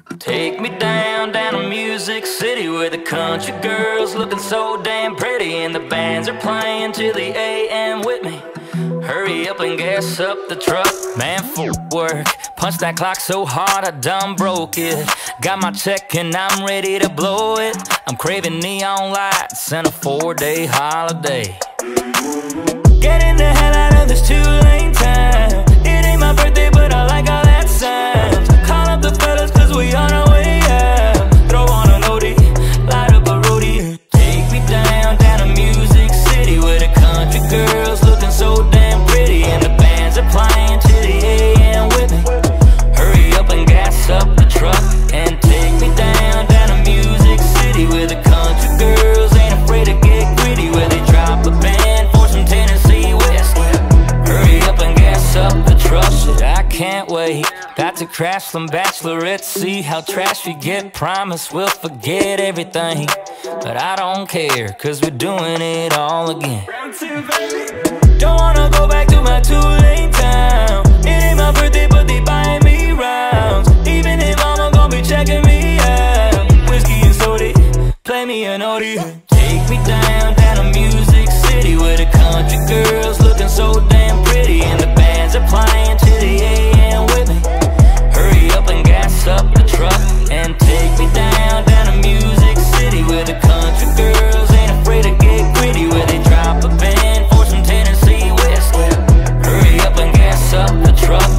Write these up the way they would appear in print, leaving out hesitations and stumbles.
Take me down, down to Music City, where the country girls looking so damn pretty, and the bands are playing till the AM with me. Hurry up and gas up the truck, man, for work. Punch that clock so hard I done broke it. Got my check and I'm ready to blow it. I'm craving neon lights and a 4-day holiday. Getting the hell out of this two-lane town. It ain't my birthday, but I like how that sounds. Call up the fellas, cause we on our way out. Throw on an oldie, light up a roadie. Take me down, down to Music City, where the country girls looking so damn pretty, and the bands are playing till the AM with me. Hurry up and gas up the truck, and take me down, down to Music City, where the country girls ain't afraid to get gritty, where they drop a band for some Tennessee West. Hurry up and gas up the truck. Shit, I can't wait. Got to crash some bachelorettes, see how trash we get. Promise we'll forget everything, but I don't care, cause we're doing it all again. Don't wanna go back to my two-lane town. It ain't my birthday, but they buying me rounds. Even if mama gon' be checking me out. Whiskey and soda, play me an oldie. Take me down, down to Music City, where the country girls looking so damn pretty, and the bands are playing till the AM with me. Hurry up and gas up the truck, and take me down, down to Music City, where the country girls ain't afraid to get gritty, where they drop a band for some Tennessee West. Hurry up and gas up the truck.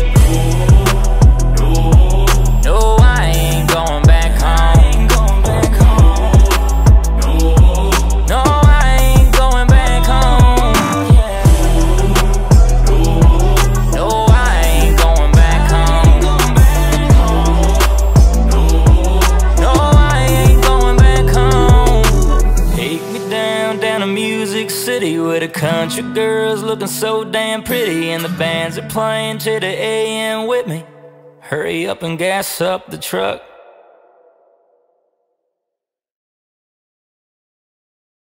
No, I ain't going back home. No, I ain't going back home. No, I ain't going back home. No, I ain't going back home. Take me down, down to Music City, where the country girls looking so damn pretty, and the bands are playing till the AM with me. Hurry up and gas up the truck.